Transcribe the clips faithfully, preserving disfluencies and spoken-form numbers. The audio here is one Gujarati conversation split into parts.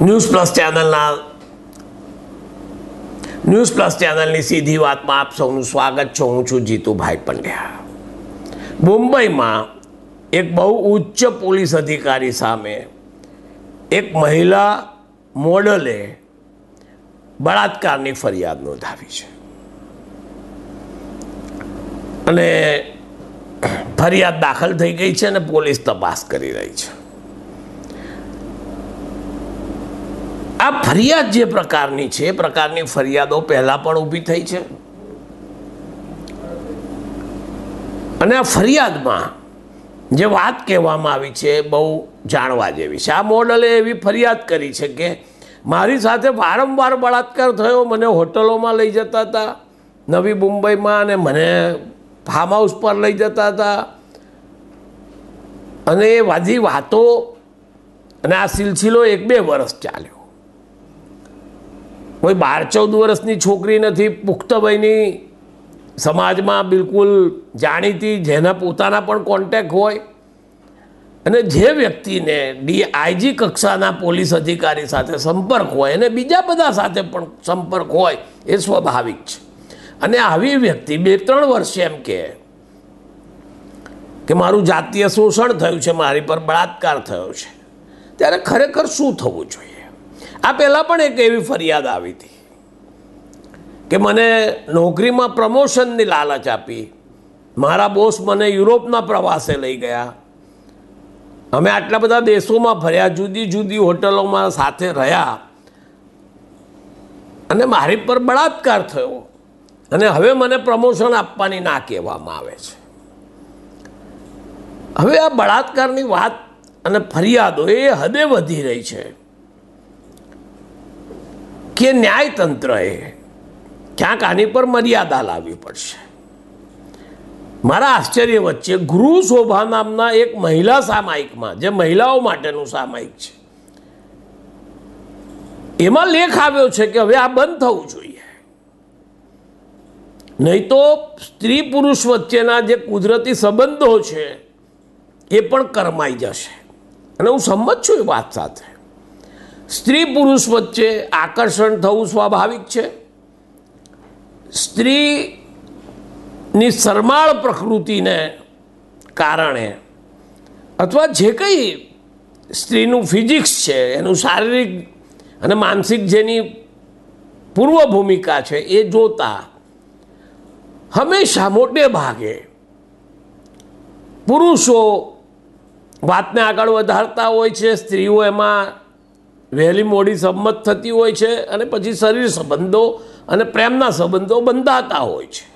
ન્યૂઝ પ્લસ ચેનલના ન્યૂઝ પ્લસ ચેનલની સીધી વાતમાં આપ સૌનું સ્વાગત છે। હું છું જીતુભાઈ પંડ્યા। મુંબઈમાં એક બહુ ઉચ્ચ પોલીસ અધિકારી સામે એક મહિલા મોડલે બળાત્કારની ફરિયાદ નોંધાવી છે અને ફરિયાદ દાખલ થઈ ગઈ છે અને પોલીસ તપાસ કરી રહી છે। આ ફરિયાદ જે પ્રકારની છે એ પ્રકારની ફરિયાદો પહેલાં પણ ઊભી થઈ છે અને આ ફરિયાદમાં જે વાત કહેવામાં આવી છે બહુ જાણવા જેવી છે। આ મોડલે એવી ફરિયાદ કરી છે કે મારી સાથે વારંવાર બળાત્કાર થયો, મને હોટલોમાં લઈ જતા હતા નવી મુંબઈમાં અને મને ફાર્મ હાઉસ પર લઈ જતા હતા અને એ બધી વાતો અને આ સિલસિલો એક બે વર્ષ ચાલ્યો। કોઈ બાર ચૌદ વર્ષની છોકરી નથી, પુખ્ત વયની, સમાજમાં બિલકુલ જાણીતી, જેના પોતાના પણ કોન્ટેક્ટ હોય અને જે વ્યક્તિને ડી આઈજી કક્ષાના પોલીસ અધિકારી સાથે સંપર્ક હોય અને બીજા બધા સાથે પણ સંપર્ક હોય એ સ્વાભાવિક છે। અને આવી વ્યક્તિ બે ત્રણ વર્ષે એમ કહે કે મારું જાતીય શોષણ થયું છે, મારી પર બળાત્કાર થયો છે, ત્યારે ખરેખર શું થવું જોઈએ? આ પહેલાં પણ એક એવી ફરિયાદ આવી હતી કે મને નોકરીમાં પ્રમોશનની લાલચ આપી, મારા બોસ મને યુરોપના પ્રવાસે લઈ ગયા, અમે આટલા બધા દેશોમાં ફર્યા, જુદી જુદી હોટલોમાં સાથે રહ્યા અને મારી પર બળાત્કાર થયો અને હવે મને પ્રમોશન આપવાની ના કહેવામાં આવે છે। હવે આ બળાત્કારની વાત અને ફરિયાદો એ હદે વધી રહી છે કે ન્યાયતંત્રએ ક્યાંક આની પર મર્યાદા લાવવી પડશે। મારા આશ્ચર્ય વચ્ચે ગૃહ શોભા નામના એક મહિલા સામાયિકમાં, જે મહિલાઓ માટેનું સામાયિક છે, એમાં લેખ આવ્યો છે કે હવે આ બંધ થવું જોઈએ, નહીં તો સ્ત્રી પુરુષ વચ્ચેના જે કુદરતી સંબંધો છે એ પણ કરમાઈ જશે। અને હું સંમત છું એ વાત સાથે। સ્ત્રી પુરુષ વચ્ચે આકર્ષણ થવું સ્વાભાવિક છે। સ્ત્રીની શરમાળ પ્રકૃતિને કારણે અથવા જે કંઈ સ્ત્રીનું ફિઝિક્સ છે, એનું શારીરિક અને માનસિક જેની પૂર્વ ભૂમિકા છે એ જોતા હંમેશા મોટે ભાગે પુરુષો વાતને આગળ વધારતા હોય છે, સ્ત્રીઓ એમાં વહેલી મોડી સંમત થતી હોય છે અને પછી શરીર સંબંધો અને પ્રેમના સંબંધો બંધાતા હોય છે।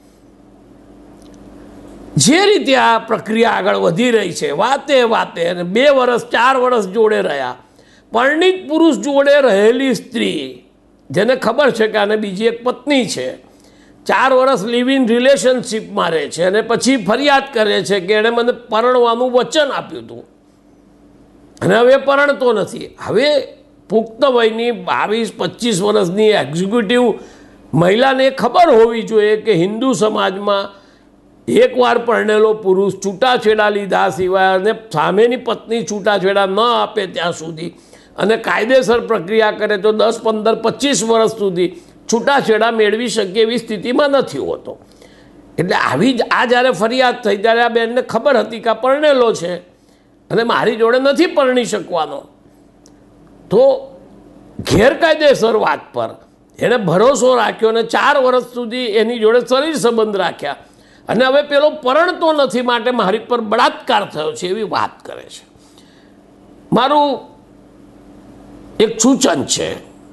જે રીતે આ પ્રક્રિયા આગળ વધી રહી છે, વાતે વાતે અને બે વર્ષ ચાર વર્ષ જોડે રહ્યા, પરિણીત પુરુષ જોડે રહેલી સ્ત્રી જેને ખબર છે કે આને બીજી એક પત્ની છે, ચાર વર્ષ લિવ ઇન રિલેશનશીપમાં રહે છે અને પછી ફરિયાદ કરે છે કે એણે મને પરણવાનું વચન આપ્યું હતું અને હવે પરણતો નથી। હવે પુખ્ત વયની બાવીસ પચીસ વર્ષની એક્ઝિક્યુટિવ મહિલાને ખબર હોવી જોઈએ કે હિન્દુ સમાજમાં એકવાર પરણેલો પુરુષ છૂટાછેડા લીધા સિવાય અને સામેની પત્ની છૂટાછેડા ન આપે ત્યાં સુધી અને કાયદેસર પ્રક્રિયા કરે તો દસ પંદર પચીસ વર્ષ સુધી છૂટાછેડા મેળવી શકે એવી સ્થિતિમાં નથી હોતો। એટલે આવી જ આ જ્યારે ફરિયાદ થઈ ત્યારે આ બેનને ખબર હતી કે આ પરણેલો છે અને મારી જોડે નથી પરણી શકવાનો, તો ગેરકાયદેસર વાત પર એણે ભરોસો રાખ્યો અને ચાર વર્ષ સુધી એની જોડે શરીર સંબંધ રાખ્યા અને હવે પેલો પરણતો નથી માટે મારી પર બળાત્કાર થયો છે એવી વાત કરે છે। મારું એક સૂચન છે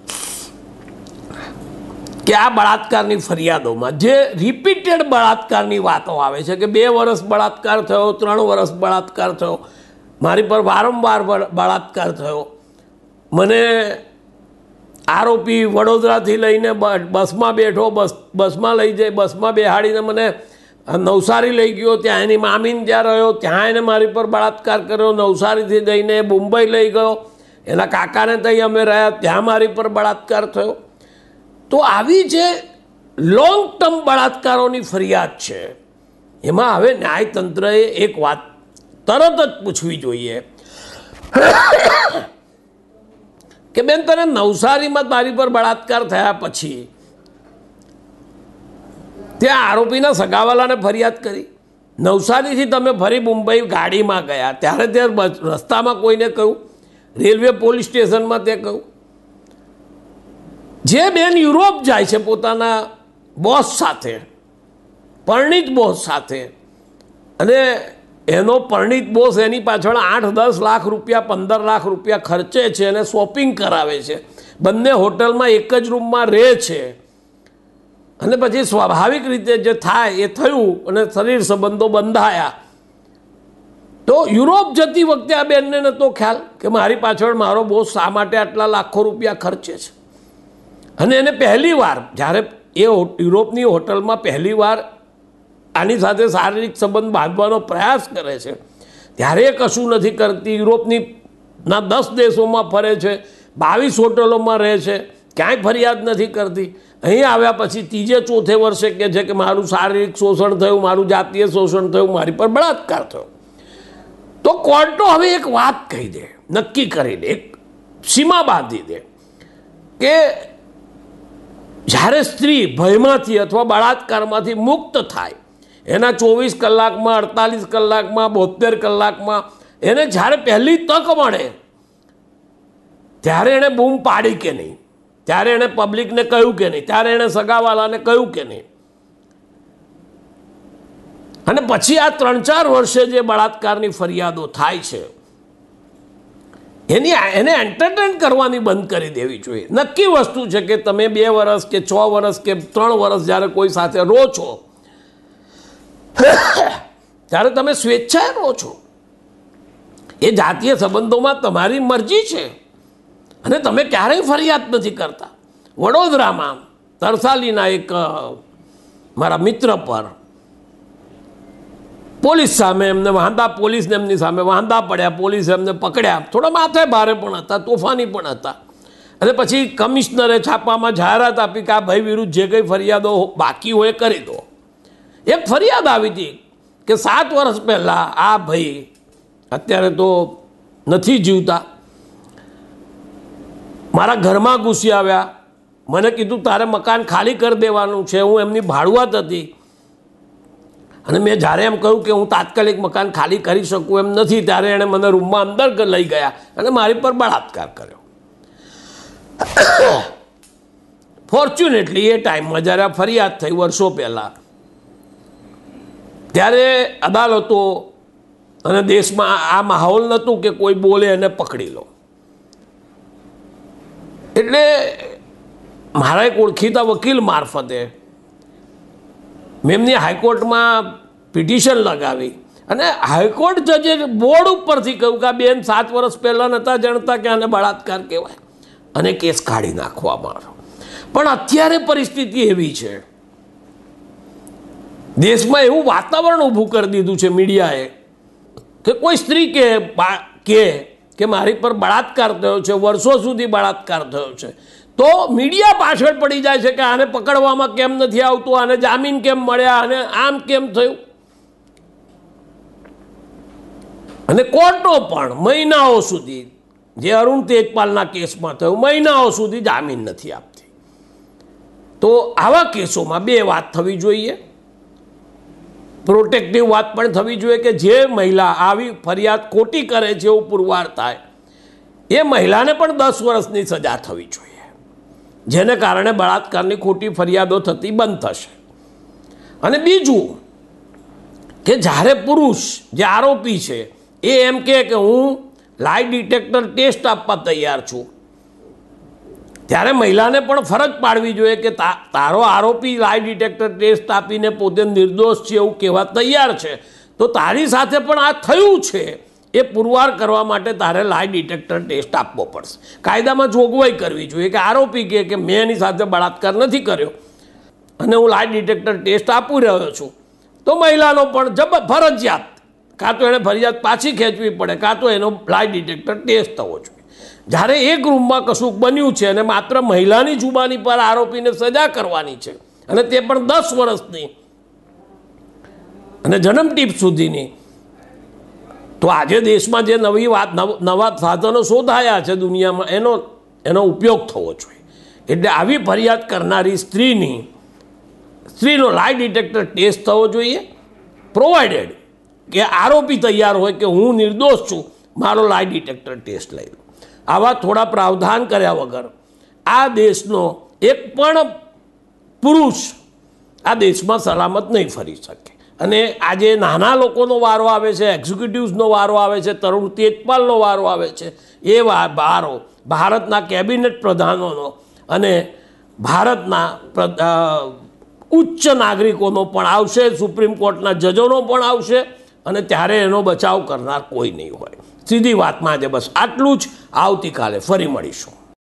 કે આ બળાત્કારની ફરિયાદોમાં જે રિપીટેડ બળાત્કારની વાતો આવે છે કે બે વર્ષ બળાત્કાર થયો, ત્રણ વર્ષ બળાત્કાર થયો, મારી પર વારંવાર બળાત્કાર થયો, મને આરોપી વડોદરાથી લઈને બસમાં બેઠો, બસ બસમાં લઈ જાય, બસમાં બેહાડીને મને નવસારી લઈ ગયો, ત્યાં એની મામીને ત્યાં રહ્યો, ત્યાં એને મારી પર બળાત્કાર કર્યો, નવસારીથી જઈને મુંબઈ લઈ ગયો, એના કાકાને ત્યાં અમે રહ્યા, ત્યાં મારી પર બળાત્કાર થયો। તો આવી જે લોંગ ટર્મ બળાત્કારોની ફરિયાદ છે એમાં હવે ન્યાયતંત્રએ એક વાત તરત જ પૂછવી જોઈએ કે બેન તને નવસારીમાં મારી પર બળાત્કાર થયા પછી ત્યાં આરોપીના સગાવાલાને ફરિયાદ કરી, નવસારીથી તમે ફરી મુંબઈ ગાડીમાં ગયા ત્યારે તે રસ્તામાં કોઈને કહ્યું, રેલવે પોલીસ સ્ટેશનમાં તે કહ્યું? જે બેન યુરોપ જાય છે પોતાના બોસ સાથે, પરણિત બોસ સાથે, અને એનો પરણિત બોસ એની પાછળ આઠ દસ લાખ રૂપિયા પંદર લાખ રૂપિયા ખર્ચે છે અને શોપિંગ કરાવે છે, બંને હોટલમાં એક જ રૂમમાં રહે છે, અને પછી સ્વાભાવિક રીતે જે થાય એ થયું અને શરીર સંબંધો બંધાયા. તો યુરોપ જતી વખતે આ બેનને નહોતો ખ્યાલ કે મારી પાછળ મારો બોસ શા માટે આટલા લાખો રૂપિયા ખર્ચે છે. અને એને પહેલી વાર જ્યારે એ યુરોપની હોટલમાં પહેલી વાર આની સાથે શારીરિક સંબંધ બાંધવાનો પ્રયાસ કરે છે ત્યારે એ કશું નથી કરતી. યુરોપની ના દસ દેશોમાં ફરે છે, બાવીસ હોટલોમાં રહે છે, ક્યાંય ફરિયાદ નથી કરતી. અહીં આવ્યા પછી ત્રીજે ચોથે વર્ષે કહે છે કે મારું શારીરિક શોષણ થયું, મારું જાતીય શોષણ થયું, મારી પર બળાત્કાર થયો. તો કોર્ટો હવે એક વાત કહી દે, નક્કી કરી દે, એક સીમા બાંધી દે કે જ્યારે સ્ત્રી ભયમાંથી અથવા બળાત્કારમાંથી મુક્ત થાય, એના ચોવીસ કલાકમાં, અડતાલીસ કલાકમાં, બોતેર કલાકમાં એને જ્યારે પહેલી તક મળે ત્યારે એણે બૂમ પાડી કે નહીં, ત્યારે એણે પબ્લિકને કહ્યું કે નહીં, ત્યારે એણે સગાવાલાને કહ્યું કે નહીં. અને પછી આ ત્રણ ચાર વર્ષે જે બળાત્કારની ફરિયાદો થાય છે એની એને એન્ટરટેન કરવાની બંધ કરી દેવી જોઈએ. નક્કી વસ્તુ છે કે તમે બે વર્ષ કે છ વર્ષ કે ત્રણ વર્ષ જ્યારે કોઈ સાથે રહો છો ત્યારે તમે સ્વેચ્છાએ રહો છો. એ જાતીય સંબંધોમાં તમારી મરજી છે અને તમે ક્યારેય ફરિયાદ નથી કરતા. વડોદરામાં તરસાલીના એક મારા મિત્ર પર પોલીસ સામે એમને વાંધા, પોલીસને એમની સામે વાંધા પડ્યા, પોલીસે એમને પકડ્યા, થોડા માથે ભારે પણ હતા, તોફાની પણ હતા. અને પછી કમિશનરે છાપામાં જાહેરાત આપી કે આ ભાઈ વિરુદ્ધ જે કંઈ ફરિયાદો બાકી હોય કરી દો. એક ફરિયાદ આવી હતી કે સાત વર્ષ પહેલાં આ ભાઈ, અત્યારે તો નથી જીવતા, મારા ઘરમાં ઘૂસી આવ્યા, મને કીધું તારે મકાન ખાલી કરી દેવાનું છે. હું એમની ભાડુઆત હતી અને મેં જ્યારે એમ કહ્યું કે હું તાત્કાલિક મકાન ખાલી કરી શકું એમ નથી, ત્યારે એણે મને રૂમમાં અંદર લઈ ગયા અને મારી પર બળાત્કાર કર્યો. ફોર્ચ્યુનેટલી એ ટાઈમમાં જ્યારે આ ફરિયાદ થઈ વર્ષો પહેલાં, ત્યારે અદાલતો અને દેશમાં આ માહોલ નહોતું કે કોઈ બોલે એને પકડી લો. એટલે મારા એક ઓળખીતા વકીલ મારફતે મેં એમની હાઈકોર્ટમાં પિટિશન લગાવી અને હાઈકોર્ટ જજે બોર્ડ ઉપરથી કહ્યું કે આ બેન સાત વર્ષ પહેલાં નહોતા જાણતા કે આને બળાત્કાર કહેવાય અને કેસ કાઢી નાખવામાં આવ્યો. પણ અત્યારે પરિસ્થિતિ એવી છે, દેશમાં એવું વાતાવરણ ઊભું કરી દીધું છે મીડિયાએ કે કોઈ સ્ત્રી કે કે કે મારી પર બળાત્કાર થયો છે, વર્ષો સુધી બળાત્કાર થયો છે, તો મીડિયા પાછળ પડી જાય છે કે આને પકડવામાં કેમ નથી આવતું, આને જામીન કેમ મળ્યા, અને આમ કેમ થયું. અને કોર્ટો પણ મહિનાઓ સુધી, જે અરુણ તેજપાલના કેસમાં થયું, મહિનાઓ સુધી જામીન નથી આપતી. તો આવા કેસોમાં બે વાત થવી જોઈએ. પ્રોટેક્ટિવ વાત પણ થવી જોઈએ કે જે મહિલા આવી ફરિયાદ ખોટી કરે છે એવું પુરવાર થાય એ મહિલાને પણ દસ વર્ષની સજા થવી જોઈએ, જેને કારણે બળાત્કારની ખોટી ફરિયાદો થતી બંધ થશે. અને બીજું કે જ્યારે પુરુષ જે આરોપી છે એ એમ કહે કે હું લાઈ ડિટેક્ટર ટેસ્ટ આપવા તૈયાર છું, ત્યારે મહિલાને પણ ફરજ પાડવી જોઈએ કે તારો આરોપી લાઈ ડિટેક્ટર ટેસ્ટ આપીને પોતે નિર્દોષ છે એવું કહેવા તૈયાર છે, તો તારી સાથે પણ આ થયું છે એ પુરવાર કરવા માટે તારે લાઈ ડિટેક્ટર ટેસ્ટ આપવો પડશે. કાયદામાં જોગવાઈ કરવી જોઈએ કે આરોપી કહે કે મેં એની સાથે બળાત્કાર નથી કર્યો અને હું લાઈ ડિટેક્ટર ટેસ્ટ આપી રહ્યો છું, તો મહિલાનો પણ જબ ફરજિયાત કાં તો એણે ફરિયાદ પાછી ખેંચવી પડે, કાં તો એનો લાઈ ડિટેક્ટર ટેસ્ટ થવો જોઈએ. જ્યારે એક રૂમમાં કશુંક બન્યું છે અને માત્ર મહિલાની જુબાની પર આરોપીને સજા કરવાની છે અને તે પણ દસ વર્ષની અને જન્મટીપ સુધીની, તો આજે દેશમાં જે નવી વાત નવા સાધનો શોધાયા છે દુનિયામાં, એનો એનો ઉપયોગ થવો જોઈએ. એટલે આવી ફરિયાદ કરનારી સ્ત્રીની સ્ત્રીનો લાઈ ડિટેક્ટર ટેસ્ટ થવો જોઈએ, પ્રોવાઇડેડ કે આરોપી તૈયાર હોય કે હું નિર્દોષ છું, મારો લાઈ ડિટેક્ટર ટેસ્ટ લઈ લો. આવા થોડા પ્રાવધાન કર્યા વગર આ દેશનો એક પણ પુરુષ આ દેશમાં સલામત નહીં ફરી શકે. અને આજે નાના લોકોનો વારો આવે છે, એક્ઝિક્યુટિવ્સનો વારો આવે છે, તરુણ તેજપાલનો વારો આવે છે, એ વારો ભારતના કેબિનેટ પ્રધાનોનો અને ભારતના ઉચ્ચ નાગરિકોનો પણ આવશે, સુપ્રીમ કોર્ટના જજોનો પણ આવશે, અને ત્યારે એનો બચાવ કરનાર કોઈ નહીં હોય. સીધી વાતમાં આજે બસ આટલું જ. આવતીકાલે ફરી મળીશું.